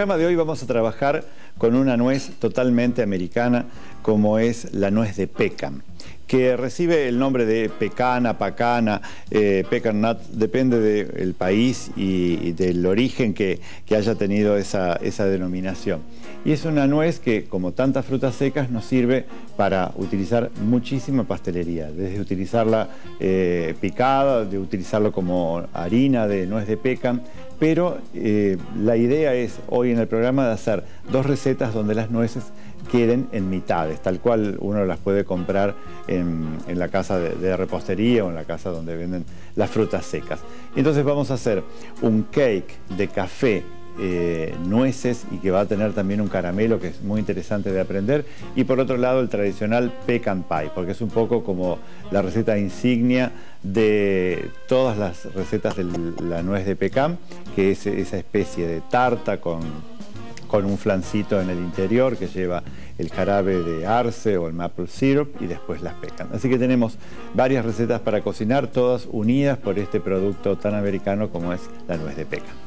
programa de hoy vamos a trabajar con una nuez totalmente americana como es la nuez de pecan, que recibe el nombre de pecana, pacana, pecan nut, depende del país y del origen que haya tenido esa denominación. Y es una nuez que, como tantas frutas secas, nos sirve para utilizar muchísima pastelería, desde utilizarla picada, de utilizarlo como harina de nuez de pecan, pero la idea es hoy en el programa de hacer dos recetas donde las nueces queden en mitades, tal cual uno las puede comprar en la casa de repostería o en la casa donde venden las frutas secas. Entonces vamos a hacer un cake de café, nueces, y que va a tener también un caramelo que es muy interesante de aprender, y por otro lado el tradicional pecan pie, porque es un poco como la receta insignia de todas las recetas de la nuez de pecan, que es esa especie de tarta con un flancito en el interior que lleva el jarabe de arce o el maple syrup y después las pecan. Así que tenemos varias recetas para cocinar, todas unidas por este producto tan americano como es la nuez de pecan.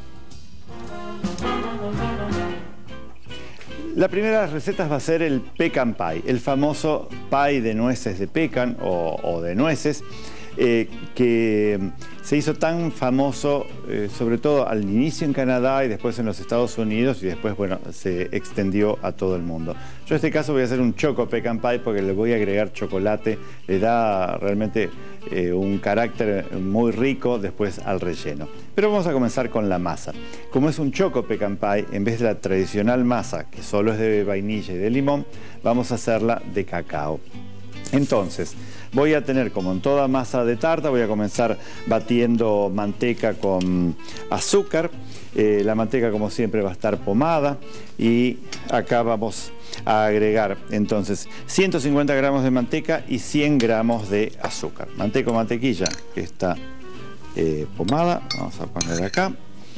La primera de las recetas va a ser el pecan pie, el famoso pie de nueces de pecan o de nueces, que se hizo tan famoso sobre todo al inicio en Canadá y después en los Estados Unidos, y después, bueno, se extendió a todo el mundo. Yo en este caso voy a hacer un choco pecan pie porque le voy a agregar chocolate, le da realmente un carácter muy rico después al relleno. Pero vamos a comenzar con la masa. Como es un choco pecan pie, en vez de la tradicional masa que solo es de vainilla y de limón, vamos a hacerla de cacao. Entonces, voy a tener, como en toda masa de tarta, voy a comenzar batiendo manteca con azúcar. La manteca, como siempre, va a estar pomada, y acá vamos a agregar entonces 150 gramos de manteca y 100 gramos de azúcar. Manteca o mantequilla que está pomada, vamos a poner acá,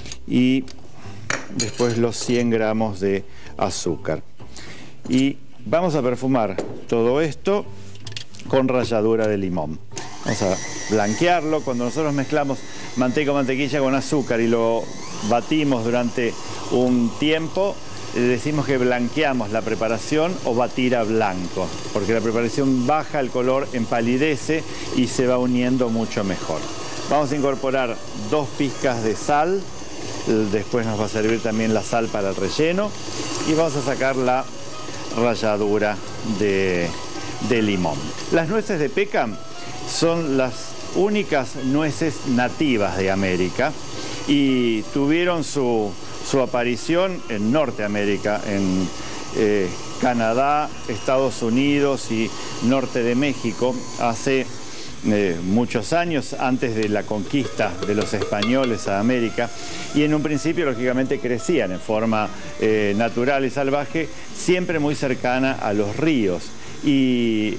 y después los 100 gramos de azúcar. Y vamos a perfumar todo esto con ralladura de limón. Vamos a blanquearlo. Cuando nosotros mezclamos manteca o mantequilla con azúcar y lo batimos durante un tiempo, decimos que blanqueamos la preparación o batir a blanco, porque la preparación baja el color, empalidece y se va uniendo mucho mejor. Vamos a incorporar 2 pizcas de sal, después nos va a servir también la sal para el relleno, y vamos a sacar la ralladura de limón. Las nueces de pecan son las únicas nueces nativas de América y tuvieron su aparición en Norteamérica, en Canadá, Estados Unidos y norte de México hace muchos años, antes de la conquista de los españoles a América, y en un principio lógicamente crecían en forma natural y salvaje, siempre muy cercana a los ríos. Y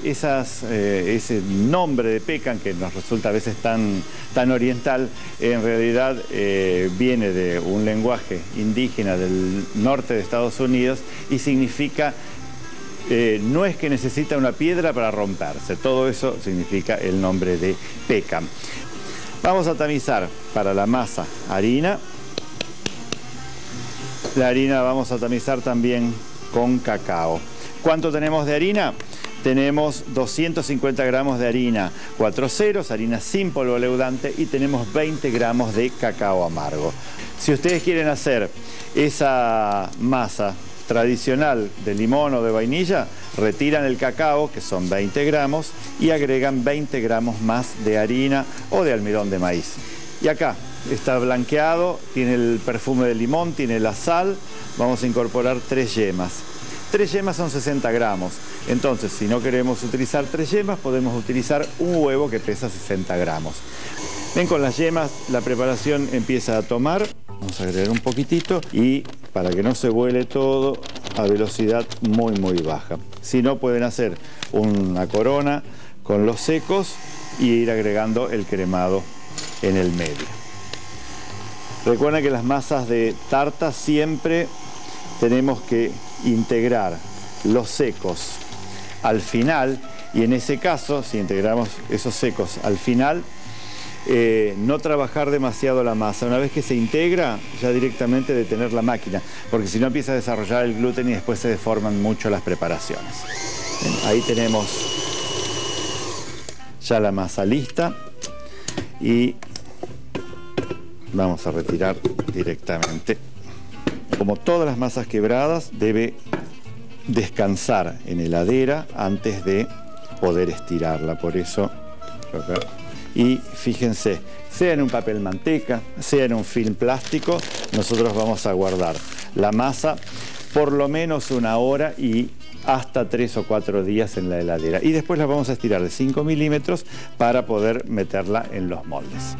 ese nombre de pecan, que nos resulta a veces tan oriental, en realidad viene de un lenguaje indígena del norte de Estados Unidos y significa nuez que necesita una piedra para romperse. Todo eso significa el nombre de pecan. Vamos a tamizar para la masa harina. La harina vamos a tamizar también con cacao. ¿Cuánto tenemos de harina? Tenemos 250 gramos de harina 4 ceros, harina sin polvo leudante, y tenemos 20 gramos de cacao amargo. Si ustedes quieren hacer esa masa tradicional de limón o de vainilla, retiran el cacao, que son 20 gramos, y agregan 20 gramos más de harina o de almidón de maíz. Y acá está blanqueado, tiene el perfume de limón, tiene la sal. Vamos a incorporar 3 yemas. 3 yemas son 60 gramos. Entonces, si no queremos utilizar 3 yemas, podemos utilizar un huevo que pesa 60 gramos. Ven, con las yemas la preparación empieza a tomar. Vamos a agregar un poquitito, y para que no se vuele todo, a velocidad muy baja. Si no, pueden hacer una corona con los secos y ir agregando el cremado en el medio. Recuerden que las masas de tarta siempre tenemos que integrar los secos al final, y en ese caso, si integramos esos secos al final, no trabajar demasiado la masa. Una vez que se integra, ya directamente detener la máquina, porque si no empieza a desarrollar el gluten y después se deforman mucho las preparaciones. Bien, ahí tenemos ya la masa lista y vamos a retirar directamente. Como todas las masas quebradas, debe descansar en heladera antes de poder estirarla. Por eso acá. Y fíjense, sea en un papel manteca, sea en un film plástico, nosotros vamos a guardar la masa por lo menos 1 hora y hasta 3 o 4 días en la heladera. Y después la vamos a estirar de 5 milímetros para poder meterla en los moldes.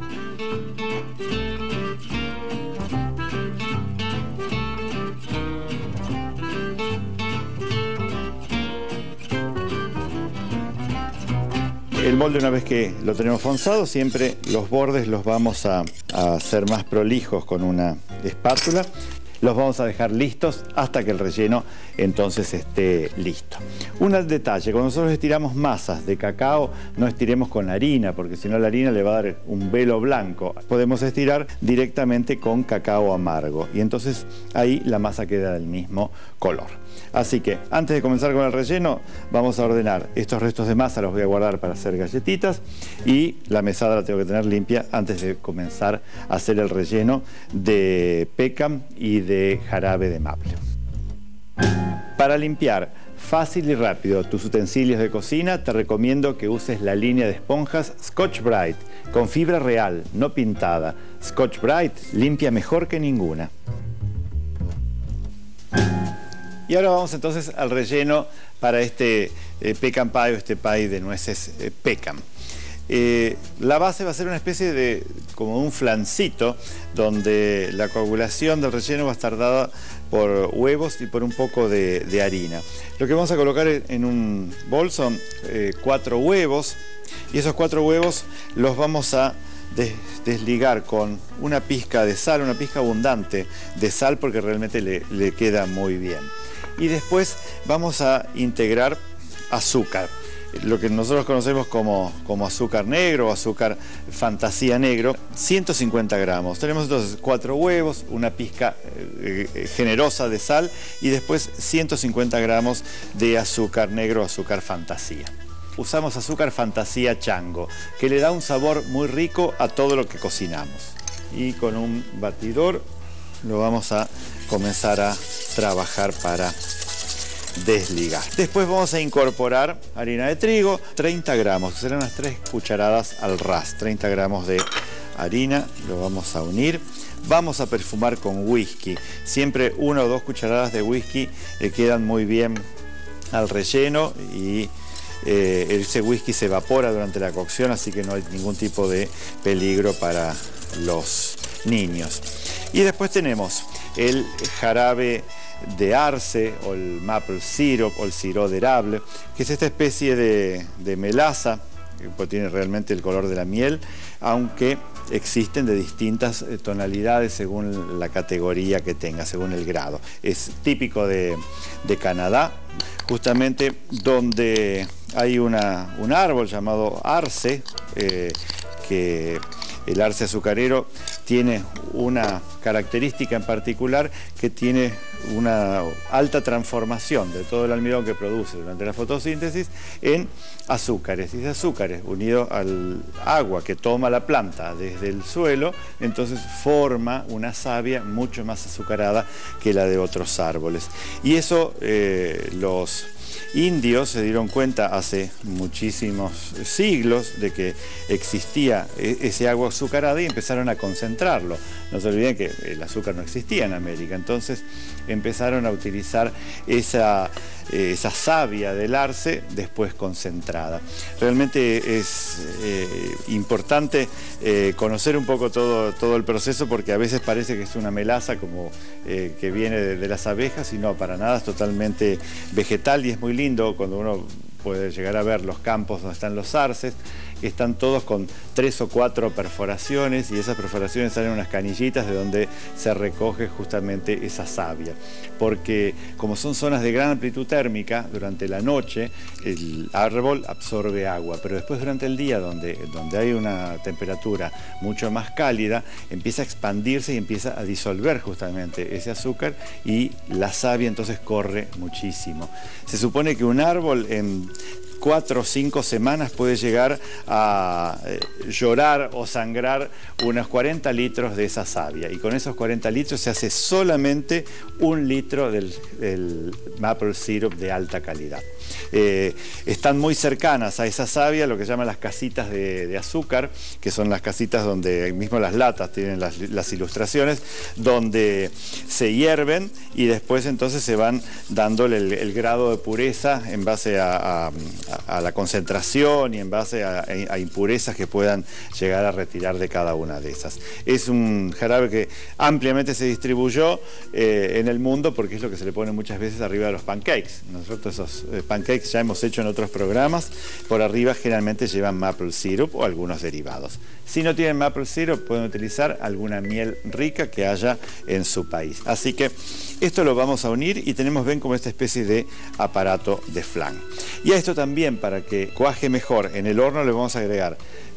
El molde, una vez que lo tenemos fonzado, siempre los bordes los vamos a hacer más prolijos con una espátula. Los vamos a dejar listos hasta que el relleno entonces esté listo. Un detalle, cuando nosotros estiramos masas de cacao, no estiremos con harina, porque si no la harina le va a dar un velo blanco. Podemos estirar directamente con cacao amargo y entonces ahí la masa queda del mismo color. Así que antes de comenzar con el relleno, vamos a ordenar estos restos de masa, los voy a guardar para hacer galletitas, y la mesada la tengo que tener limpia antes de comenzar a hacer el relleno de pecan y de jarabe de maple. Para limpiar fácil y rápido tus utensilios de cocina, te recomiendo que uses la línea de esponjas Scotch-Brite con fibra real, no pintada. Scotch-Brite limpia mejor que ninguna. Y ahora vamos entonces al relleno para este pecan pie o este pie de nueces pecan. La base va a ser una especie de como un flancito donde la coagulación del relleno va a estar dada por huevos y por un poco de harina. Lo que vamos a colocar en un bol son 4 huevos, y esos 4 huevos los vamos a desligar con una pizca de sal, una pizca abundante de sal, porque realmente le queda muy bien. Y después vamos a integrar azúcar, lo que nosotros conocemos como azúcar negro o azúcar fantasía negro, 150 gramos. Tenemos entonces 4 huevos, una pizca generosa de sal y después 150 gramos de azúcar negro o azúcar fantasía. Usamos azúcar fantasía chango, que le da un sabor muy rico a todo lo que cocinamos. Y con un batidor lo vamos a comenzar a trabajar para desligar. Después vamos a incorporar harina de trigo, 30 gramos, serán unas 3 cucharadas al ras, 30 gramos de harina, lo vamos a unir. Vamos a perfumar con whisky, siempre 1 o 2 cucharadas de whisky le quedan muy bien al relleno y ese whisky se evapora durante la cocción, así que no hay ningún tipo de peligro para los niños. Y después tenemos el jarabe de arce o el maple syrup o el sirop d'érable, que es esta especie de melaza que tiene realmente el color de la miel, aunque existen de distintas tonalidades según la categoría que tenga, según el grado. Es típico de Canadá, justamente donde hay un árbol llamado arce, que el arce azucarero tiene una característica en particular, que tiene una alta transformación de todo el almidón que produce durante la fotosíntesis en azúcares. Y ese azúcares, unido al agua que toma la planta desde el suelo, entonces forma una savia mucho más azucarada que la de otros árboles. Y eso los indios se dieron cuenta hace muchísimos siglos de que existía ese agua azucarada y empezaron a concentrarlo. No se olviden que el azúcar no existía en América, entonces empezaron a utilizar esa savia del arce después concentrada. Realmente es importante conocer un poco todo el proceso, porque a veces parece que es una melaza como que viene de las abejas, y no, para nada, es totalmente vegetal y es muy lindo cuando uno puede llegar a ver los campos donde están los arces, están todos con 3 o 4 perforaciones y esas perforaciones salen unas canillitas de donde se recoge justamente esa savia. Porque como son zonas de gran amplitud térmica, durante la noche el árbol absorbe agua, pero después durante el día, donde hay una temperatura mucho más cálida, empieza a expandirse y empieza a disolver justamente ese azúcar y la savia entonces corre muchísimo. Se supone que un árbol en 4 o 5 semanas puede llegar a llorar o sangrar unos 40 litros de esa savia, y con esos 40 litros se hace solamente 1 litro del maple syrup de alta calidad. Están muy cercanas a esa savia lo que llaman las casitas de azúcar, que son las casitas donde mismo las latas tienen las ilustraciones, donde se hierven y después entonces se van dándole el grado de pureza en base a la concentración y en base a impurezas que puedan llegar a retirar de cada una de esas. Es un jarabe que ampliamente se distribuyó en el mundo porque es lo que se le pone muchas veces arriba de los pancakes. Nosotros esos pancakes ya hemos hecho en otros programas, por arriba generalmente llevan maple syrup o algunos derivados. Si no tienen maple syrup, pueden utilizar alguna miel rica que haya en su país. Así que esto lo vamos a unir y tenemos, ven, como esta especie de aparato de flan. Y a esto también, para que cuaje mejor en el horno, le vamos a agregar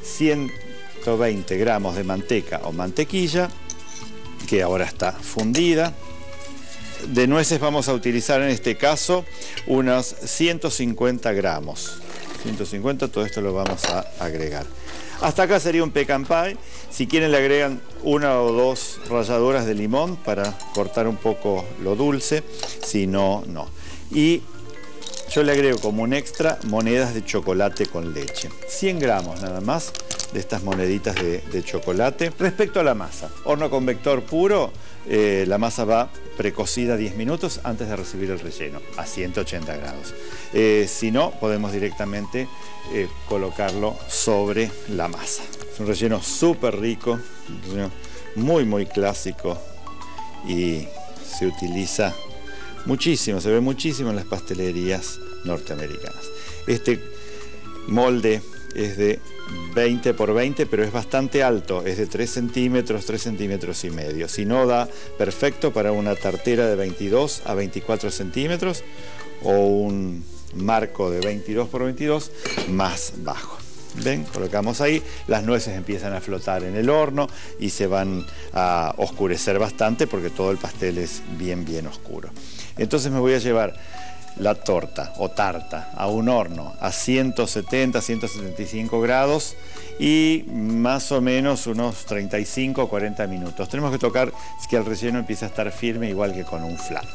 120 gramos de manteca o mantequilla, que ahora está fundida. De nueces vamos a utilizar en este caso unos 150 gramos. 150, todo esto lo vamos a agregar. Hasta acá sería un pecan pie. Si quieren le agregan 1 o 2 ralladuras de limón para cortar un poco lo dulce, si no, no. Y yo le agrego como un extra monedas de chocolate con leche. 100 gramos nada más de estas moneditas de chocolate. Respecto a la masa, horno convector puro, la masa va precocida 10 minutos antes de recibir el relleno, a 180 grados. Si no, podemos directamente colocarlo sobre la masa. Es un relleno súper rico, un relleno muy clásico y se utiliza muchísimo, se ve muchísimo en las pastelerías norteamericanas. Este molde es de 20 por 20, pero es bastante alto, es de 3 centímetros, 3 centímetros y medio. Si no, da perfecto para una tartera de 22 a 24 centímetros o un marco de 22 por 22 más bajo. ¿Ven? Colocamos ahí, las nueces empiezan a flotar en el horno y se van a oscurecer bastante porque todo el pastel es bien oscuro. Entonces me voy a llevar la torta o tarta a un horno a 170, 175 grados y más o menos unos 35 o 40 minutos. Tenemos que tocar que el relleno empiece a estar firme, igual que con un flan.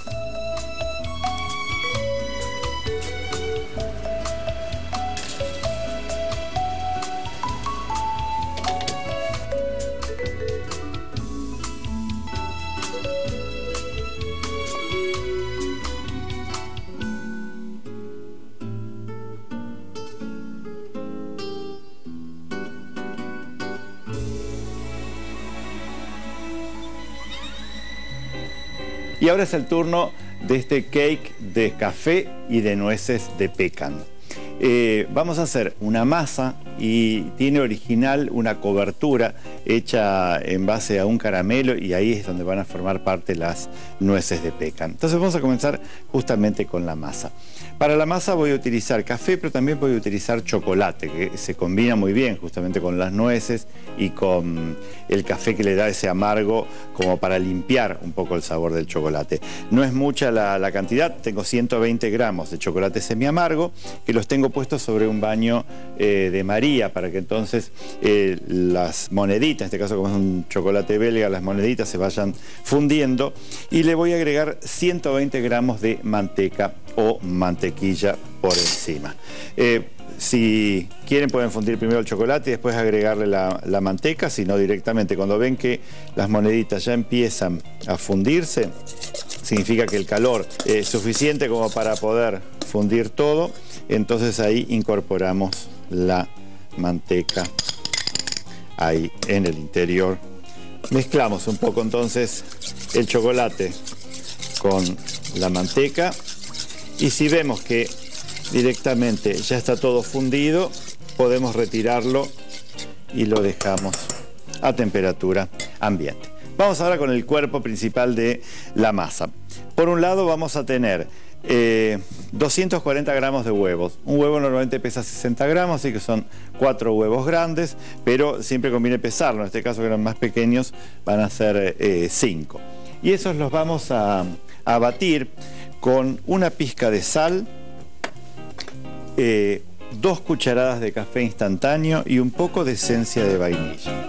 Y ahora es el turno de este cake de café y de nueces de pecan. Vamos a hacer una masa y tiene original una cobertura hecha en base a un caramelo y ahí es donde van a formar parte las nueces de pecan. Entonces vamos a comenzar justamente con la masa. Para la masa voy a utilizar café, pero también voy a utilizar chocolate, que se combina muy bien justamente con las nueces y con el café, que le da ese amargo como para limpiar un poco el sabor del chocolate. No es mucha la cantidad, tengo 120 gramos de chocolate semiamargo que los tengo puestos sobre un baño de María para que entonces las moneditas, en este caso como es un chocolate belga, las moneditas se vayan fundiendo, y le voy a agregar 120 gramos de manteca o mantequilla por encima. Si quieren pueden fundir primero el chocolate y después agregarle la manteca, si no directamente. Cuando ven que las moneditas ya empiezan a fundirse, significa que el calor es suficiente como para poder fundir todo, entonces ahí incorporamos la manteca ahí en el interior. Mezclamos un poco entonces el chocolate con la manteca y si vemos que directamente ya está todo fundido, podemos retirarlo y lo dejamos a temperatura ambiente. Vamos ahora con el cuerpo principal de la masa. Por un lado vamos a tener 240 gramos de huevos. Un huevo normalmente pesa 60 gramos, así que son 4 huevos grandes, pero siempre conviene pesarlo. En este caso, que eran más pequeños, van a ser 5. Y esos los vamos a batir con una pizca de sal, 2 cucharadas de café instantáneo y un poco de esencia de vainilla.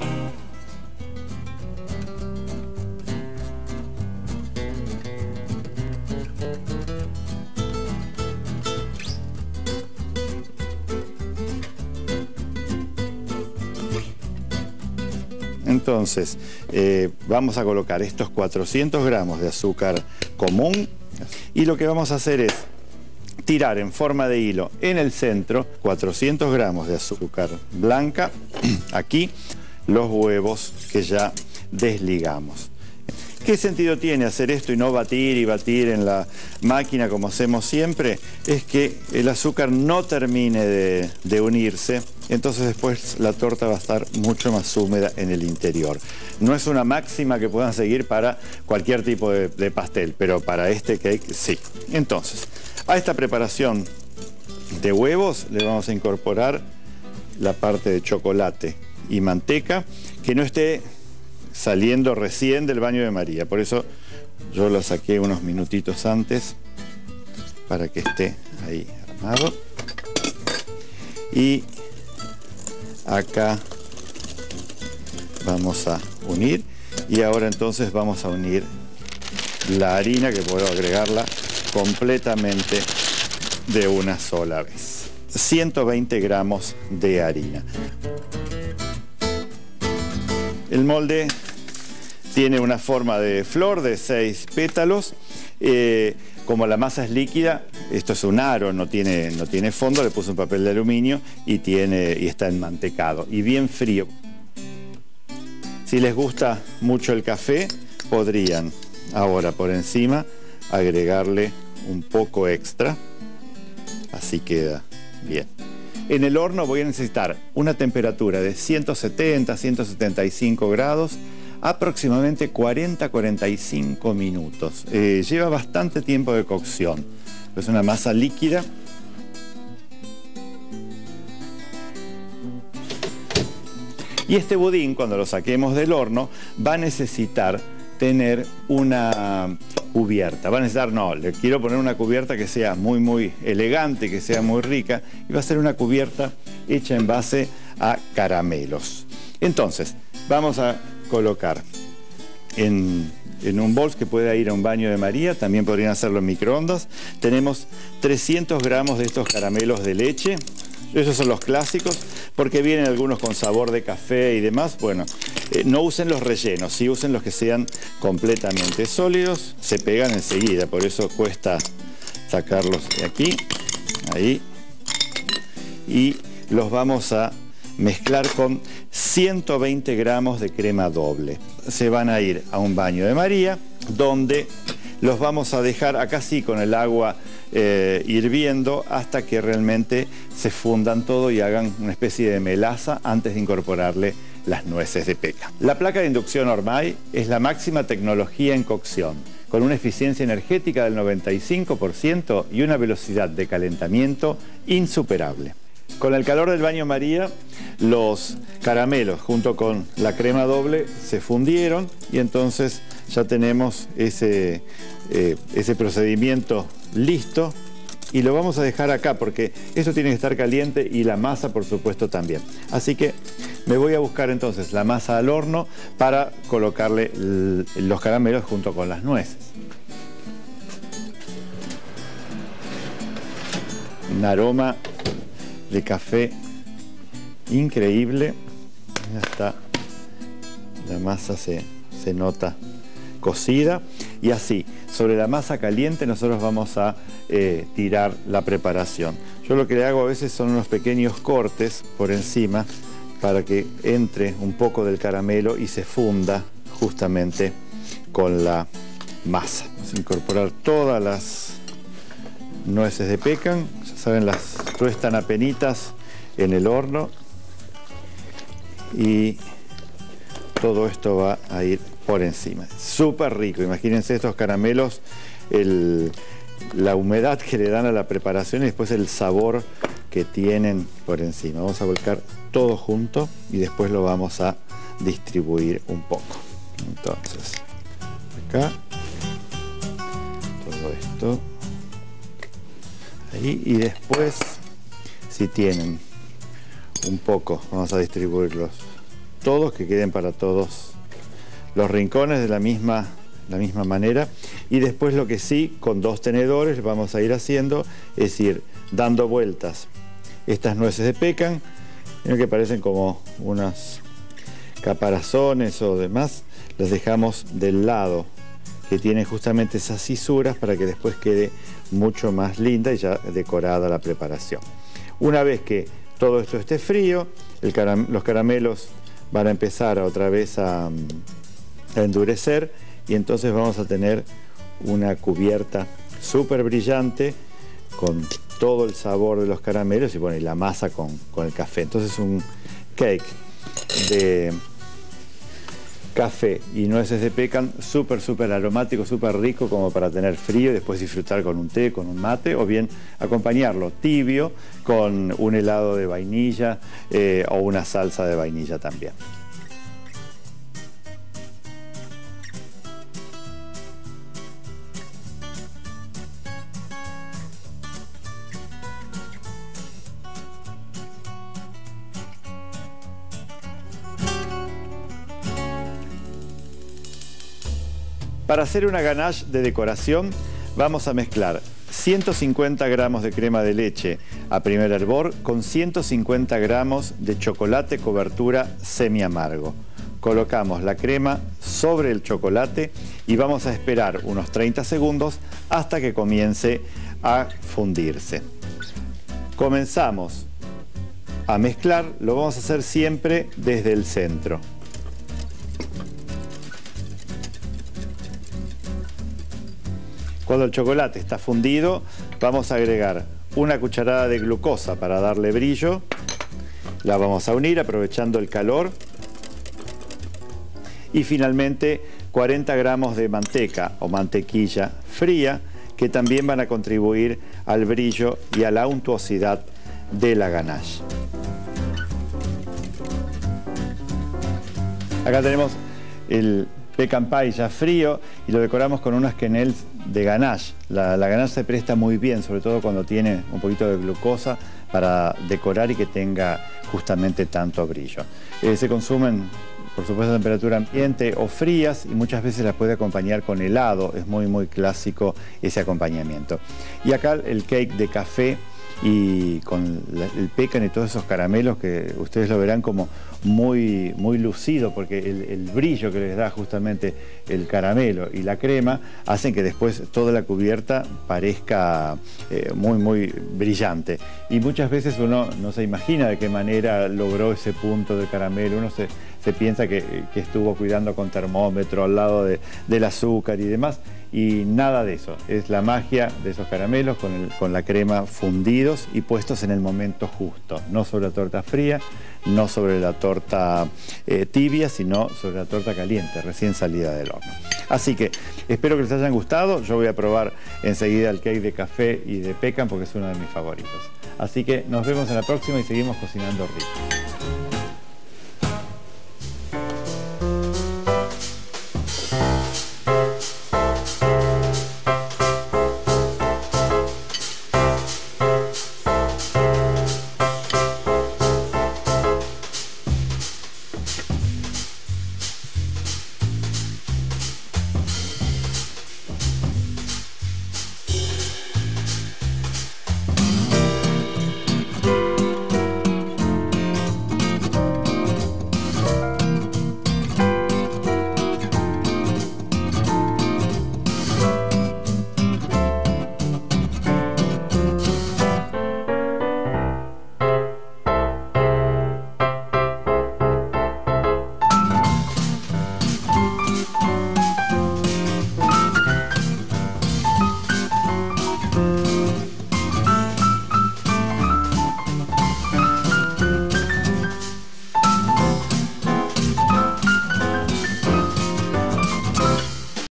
Entonces, vamos a colocar estos 400 gramos de azúcar común y lo que vamos a hacer es tirar en forma de hilo en el centro 400 gramos de azúcar blanca, aquí los huevos que ya desligamos. ¿Qué sentido tiene hacer esto y no batir y batir en la máquina como hacemos siempre? Es que el azúcar no termine de unirse, entonces después la torta va a estar mucho más húmeda en el interior. No es una máxima que puedan seguir para cualquier tipo de pastel, pero para este cake sí. Entonces, a esta preparación de huevos le vamos a incorporar la parte de chocolate y manteca que no esté saliendo recién del baño de María. Por eso yo lo saqué unos minutitos antes para que esté ahí armado. Y acá vamos a unir. Y ahora entonces vamos a unir la harina, que puedo agregarla completamente de una sola vez. 120 gramos de harina. El molde tiene una forma de flor de 6 pétalos. Como la masa es líquida, esto es un aro, no tiene fondo, le puse un papel de aluminio y está enmantecado y bien frío. Si les gusta mucho el café, podrían ahora por encima agregarle un poco extra. Así queda bien. En el horno voy a necesitar una temperatura de 170 a 175 grados, aproximadamente 40-45 minutos. Lleva bastante tiempo de cocción. Es una masa líquida. Y este budín, cuando lo saquemos del horno, va a necesitar tener una cubierta. Va a necesitar, le quiero poner una cubierta que sea muy elegante, que sea muy rica, y va a ser una cubierta hecha en base a caramelos. Entonces, vamos a colocar en un bol que pueda ir a un baño de María, también podrían hacerlo en microondas. Tenemos 300 gramos de estos caramelos de leche. Esos son los clásicos, porque vienen algunos con sabor de café y demás. Bueno, no usen los rellenos, sí usen los que sean completamente sólidos. Se pegan enseguida, por eso cuesta sacarlos de aquí, ahí. Y los vamos a mezclar con 120 gramos de crema doble. Se van a ir a un baño de María, donde los vamos a dejar acá sí con el agua hirviendo hasta que realmente se fundan todo y hagan una especie de melaza antes de incorporarle las nueces de pecan. La placa de inducción Ormay es la máxima tecnología en cocción, con una eficiencia energética del 95% y una velocidad de calentamiento insuperable. Con el calor del baño María, los caramelos junto con la crema doble se fundieron y entonces ya tenemos ese procedimiento listo y lo vamos a dejar acá porque esto tiene que estar caliente y la masa por supuesto también. Así que me voy a buscar entonces la masa al horno para colocarle los caramelos junto con las nueces. Un aroma de café increíble. Ya está, la masa se nota cocida y así sobre la masa caliente nosotros vamos a tirar la preparación. Yo lo que le hago a veces son unos pequeños cortes por encima para que entre un poco del caramelo y se funda justamente con la masa. Vamos a incorporar todas las nueces de pecan, ya saben, las tuestan apenitas en el horno y todo esto va a ir por encima. Súper rico, imagínense estos caramelos, la humedad que le dan a la preparación y después el sabor que tienen por encima. Vamos a volcar todo junto y después lo vamos a distribuir un poco. Entonces, acá, todo esto, ahí, y después, si tienen un poco, vamos a distribuirlos todos, que queden para todos los rincones de la misma manera. Y después lo que sí, con 2 tenedores vamos a ir haciendo es ir dando vueltas estas nueces de pecan, que parecen como unas caparazones o demás, las dejamos del lado que tiene justamente esas cisuras para que después quede mucho más linda y ya decorada la preparación. Una vez que todo esto esté frío, los caramelos van a empezar otra vez a endurecer y entonces vamos a tener una cubierta súper brillante con todo el sabor de los caramelos y bueno, y la masa con el café. Entonces un cake de café y nueces de pecan súper aromático, súper rico, como para tener frío y después disfrutar con un té, con un mate, o bien acompañarlo tibio con un helado de vainilla o una salsa de vainilla también. Para hacer una ganache de decoración vamos a mezclar 150 gramos de crema de leche a primer hervor con 150 gramos de chocolate cobertura semi amargo. Colocamos la crema sobre el chocolate y vamos a esperar unos 30 segundos hasta que comience a fundirse. Comenzamos a mezclar, lo vamos a hacer siempre desde el centro. Cuando el chocolate está fundido, vamos a agregar una cucharada de glucosa para darle brillo. La vamos a unir aprovechando el calor. Y finalmente 40 gramos de manteca o mantequilla fría que también van a contribuir al brillo y a la untuosidad de la ganache. Acá tenemos el pecan pie ya frío y lo decoramos con unas quenelles de ganache. La ganache se presta muy bien, sobre todo cuando tiene un poquito de glucosa, para decorar y que tenga justamente tanto brillo. Se consumen, por supuesto, a temperatura ambiente o frías y muchas veces las puede acompañar con helado. Es muy clásico ese acompañamiento. Y acá el cake de café y con el pecan y todos esos caramelos que ustedes lo verán como muy lucido, porque el brillo que les da justamente el caramelo y la crema hacen que después toda la cubierta parezca muy brillante. Y muchas veces uno no se imagina de qué manera logró ese punto de caramelo. Uno se piensa que estuvo cuidando con termómetro al lado del azúcar y demás, y nada de eso. Es la magia de esos caramelos con la crema fundidos y puestos en el momento justo, no sobre la torta fría, no sobre la torta tibia, sino sobre la torta caliente, recién salida del horno. Así que espero que les hayan gustado. Yo voy a probar enseguida el cake de café y de pecan porque es uno de mis favoritos. Así que nos vemos en la próxima y seguimos cocinando rico.